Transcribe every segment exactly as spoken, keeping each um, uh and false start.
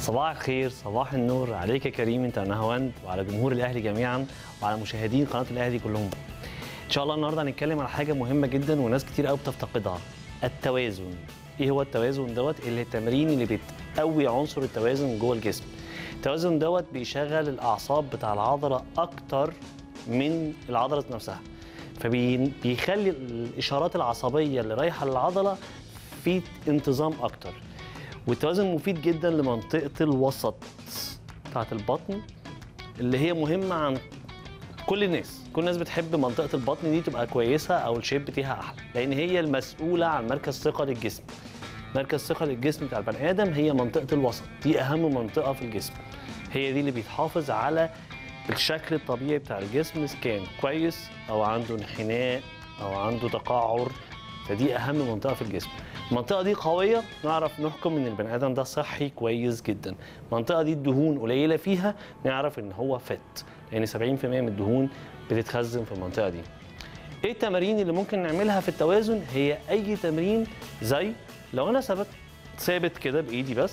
صباح الخير، صباح النور عليك يا كريم انت نهاوند، وعلى جمهور الاهلي جميعا، وعلى مشاهدين قناه الاهلي كلهم. ان شاء الله النهارده هنتكلم على حاجه مهمه جدا وناس كتير قوي بتفتقدها، التوازن. ايه هو التوازن دوت؟ اللي التمرين اللي بتقوي عنصر التوازن جوه الجسم. التوازن دوت بيشغل الاعصاب بتاع العضله اكتر من العضله نفسها، فبيخلي الاشارات العصبيه اللي رايحه للعضله في انتظام اكتر. والتوازن مفيد جدا لمنطقه الوسط بتاعت البطن اللي هي مهمه عن كل الناس. كل الناس بتحب منطقه البطن دي تبقى كويسه او الشيب بتاعها احلى، لان هي المسؤوله عن مركز ثقل الجسم. مركز ثقل الجسم بتاع البني ادم هي منطقه الوسط، دي اهم منطقه في الجسم. هي دي اللي بيتحافظ على الشكل الطبيعي بتاع الجسم، اذا كان كويس او عنده انحناء او عنده تقعر، فدي اهم منطقه في الجسم. المنطقه دي قويه نعرف نحكم ان البني ادم ده صحي كويس جدا. المنطقه دي الدهون قليله فيها نعرف ان هو فت، لان سبعين في المية من الدهون بتتخزن في المنطقه دي. ايه التمارين اللي ممكن نعملها في التوازن؟ هي اي تمرين، زي لو انا ثابت ثابت كده بايدي بس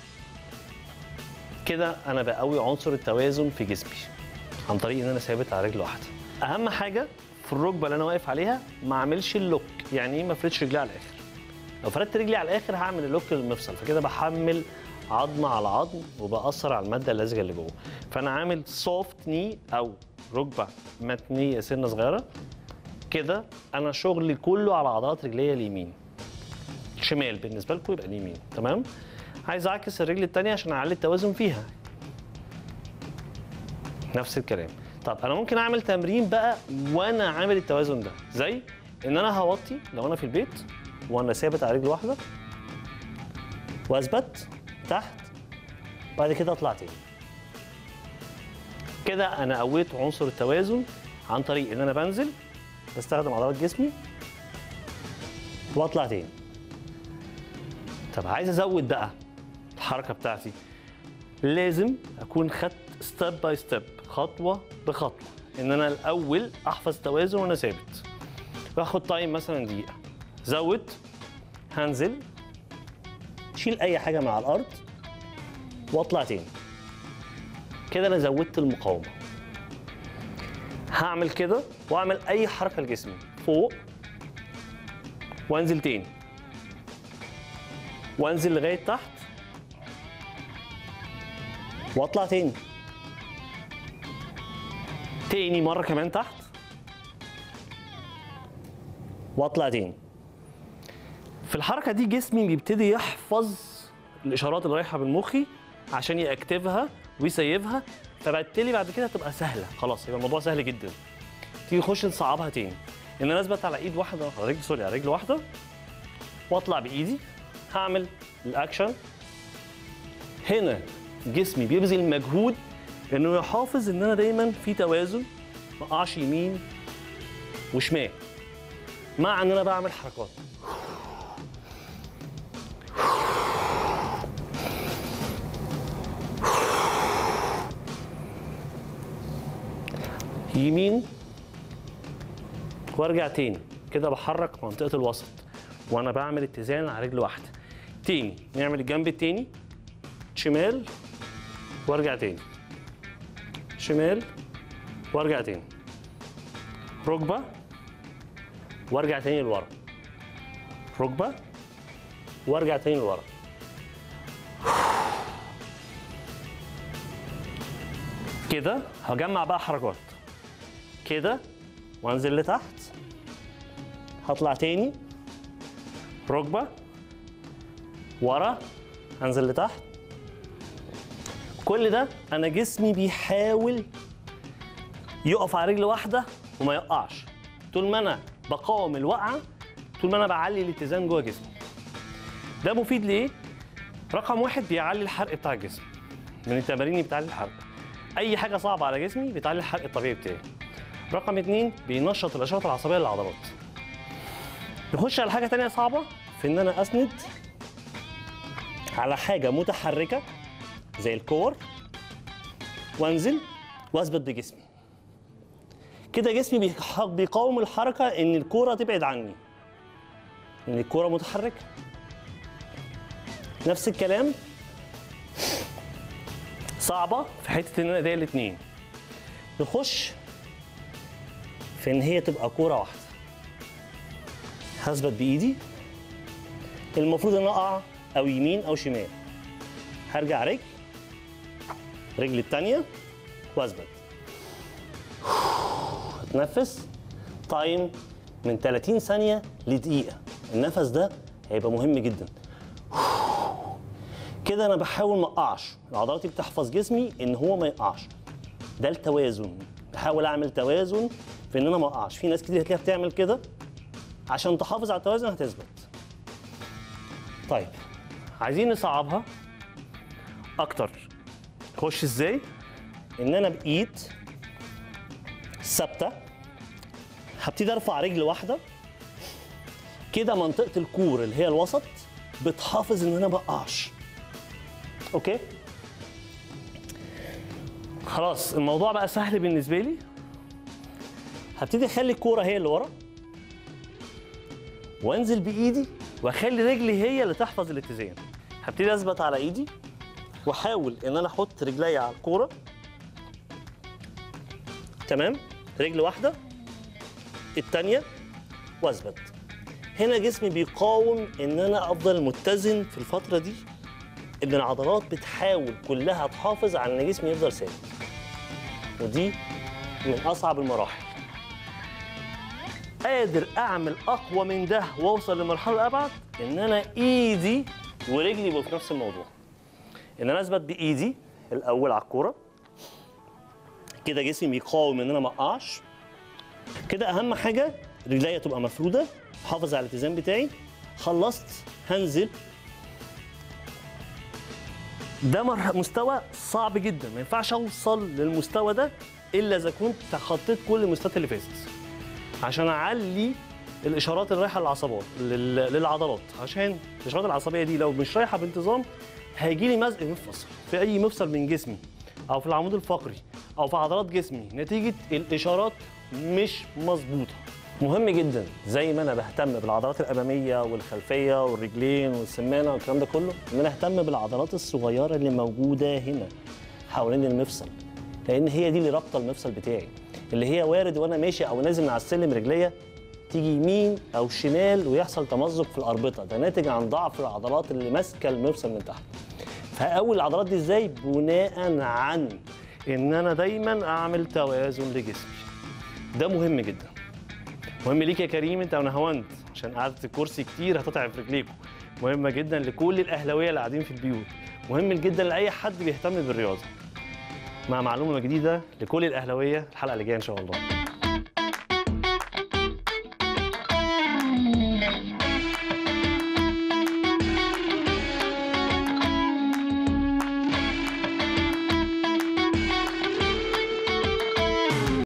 كده، انا بقوي عنصر التوازن في جسمي عن طريق ان انا ثابت على رجل واحده. اهم حاجه في الركبه اللي انا واقف عليها ما اعملش اللوك. يعني ايه ما افردش رجلي على الاخر؟ لو فردت رجلي على الاخر هعمل اللوك للمفصل، فكده بحمل عظمه على عظم وباثر على الماده اللزجه اللي جوه. فانا عامل سوفت ني او ركبه متنيه سنه صغيره كده. انا شغلي كله على عضلات رجليا اليمين. شمال بالنسبه لكم يبقى اليمين، تمام؟ عايز اعكس الرجل الثانيه عشان اعلي التوازن فيها، نفس الكلام. طب انا ممكن اعمل تمرين بقى وانا عامل التوازن ده، زي ان انا هوطي لو انا في البيت وانا ثابت على رجل واحده واثبت تحت، بعد كده اطلع تاني. كده انا قويت عنصر التوازن عن طريق ان انا بنزل بستخدم عضلات جسمي واطلع تاني. طب عايز ازود بقى الحركه بتاعتي، لازم اكون خدت ستيب باي ستيب، خطوه بخطوه، ان انا الاول احفظ توازن وانا ثابت. باخد تايم مثلا دقيقه، زود، هنزل، شيل اي حاجه من على الارض واطلع تاني. كده انا زودت المقاومه. هعمل كده واعمل اي حركه لجسمي، فوق وانزل تاني وانزل لغايه تحت واطلع تاني، تاني مره كمان تحت واطلع تاني. في الحركه دي جسمي بيبتدي يحفظ الاشارات اللي رايحه بالمخي عشان يأكتفها ويسيفها، فبالتالي بعد كده تبقى سهله، خلاص يبقى الموضوع سهل جدا. تيجي نخش نصعبها تاني، ان انا اثبت على ايد واحده، على رجل سوري على رجل واحده واطلع بايدي. هعمل الاكشن هنا، جسمي بيبذل مجهود انه يحافظ ان انا دايما في توازن، ما اقعش يمين وشمال، مع ان انا بعمل حركات. يمين وارجع تاني، كده بحرك منطقه الوسط وانا بعمل اتزان على رجل واحده. تاني نعمل الجنب التاني، شمال وارجع تاني، شمال وارجع تاني، ركبه وارجع تاني لورا، ركبه وارجع تاني لورا. كده هجمع بقى حركات كده وانزل لتحت، هطلع تاني، ركبه ورا، هنزل لتحت. كل ده انا جسمي بيحاول يقف على رجل واحده وما يقعش. طول ما انا بقاوم الوقعه، طول ما انا بعلي الاتزان جوه جسمي. ده مفيد ليه؟ رقم واحد، بيعلي الحرق بتاع الجسم. من التمارين اللي بتعلي الحرق، اي حاجه صعبه على جسمي بتعلي الحرق الطبيعي بتاعي. رقم اتنين، بينشط الاشارات العصبيه للعضلات. نخش على حاجه تانيه صعبه، في ان انا اسند على حاجه متحركه زي الكور وانزل واثبت بجسمي. كده جسمي بيقاوم الحركه ان الكوره تبعد عني، ان الكوره متحركه. نفس الكلام صعبه في حته ان انا ايديا الاثنين نخش في ان هي تبقى كوره واحده. هثبت بايدي، المفروض ان اقع او يمين او شمال، هرجع رجل رجلي الثانيه واثبت. اتنفس تايم من ثلاثين ثانيه لدقيقه. النفس ده هيبقى مهم جدا. كده انا بحاول ما اقعش، عضلاتي بتحفظ جسمي ان هو ما يقعش. ده التوازن، بحاول اعمل توازن في ان انا ما اقعش. في ناس كتير هتلاقيها بتعمل كده عشان تحافظ على التوازن هتثبت. طيب عايزين نصعبها اكتر. خش ازاي؟ ان انا بايد ثابته هبتدي ارفع رجل واحده كده، منطقه الكور اللي هي الوسط بتحافظ ان انا ما اقعش. اوكي؟ خلاص الموضوع بقى سهل بالنسبه لي. هبتدي اخلي الكوره هي اللي ورا وانزل بايدي واخلي رجلي هي اللي تحفظ الاتزان. هبتدي اثبت على ايدي واحاول ان انا احط رجلي على الكوره. تمام؟ رجل واحده الثانيه واثبت. هنا جسمي بيقاوم ان انا افضل متزن في الفتره دي، ان العضلات بتحاول كلها تحافظ على ان جسمي يفضل ثابت، ودي من اصعب المراحل. قادر اعمل اقوى من ده واوصل لمرحله ابعد ان انا ايدي ورجلي يبقوا في نفس الموضوع. ان انا اثبت بايدي الاول على الكوره كده، جسمي بيقاوم ان انا ما اقعش. كده اهم حاجه رجليا تبقى مفروده، حافظ على الاتزان بتاعي. خلصت هنزل. ده مستوى صعب جدا، ما ينفعش اوصل للمستوى ده الا اذا كنت تخطيت كل المستويات اللي فاتت، عشان اعلي الاشارات اللي رايحه للعصبات للعضلات. عشان الاشارات العصبيه دي لو مش رايحه بانتظام هيجي لي مزق مفصل في اي مفصل من جسمي او في العمود الفقري او في عضلات جسمي نتيجه الاشارات مش مظبوطه. مهم جدا زي ما انا بهتم بالعضلات الاماميه والخلفيه والرجلين والسمانه والكلام ده كله، ان انا اهتم بالعضلات الصغيره اللي موجوده هنا حوالين المفصل، لان هي دي اللي رابطه المفصل بتاعي، اللي هي وارد وانا ماشي او نازل من على السلم رجليا تيجي يمين او شمال ويحصل تمزق في الاربطه. ده ناتج عن ضعف العضلات اللي ماسكه المفصل من تحت. فاقوي العضلات دي ازاي؟ بناء عن ان انا دايما اعمل توازن لجسمي. ده مهم جدا. مهم ليك يا كريم انت ونهاوند، عشان قعدة الكرسي كتير هتتعب رجليكم. مهمه جدا لكل الاهلاويه اللي قاعدين في البيوت. مهم جدا لاي حد بيهتم بالرياضه. مع معلومه جديده لكل الاهلاويه الحلقه اللي جايه ان شاء الله.